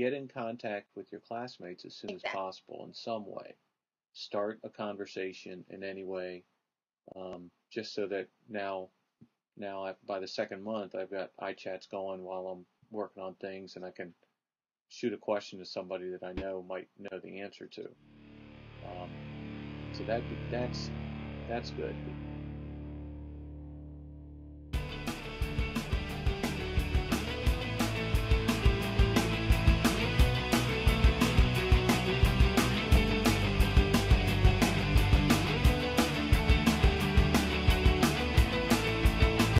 get in contact with your classmates as soon as Exactly. possible in some way. Start a conversation in any way, just so that by the second month, I've got iChats going while I'm working on things, and I can shoot a question to somebody that I know might know the answer to. Um, so that's good.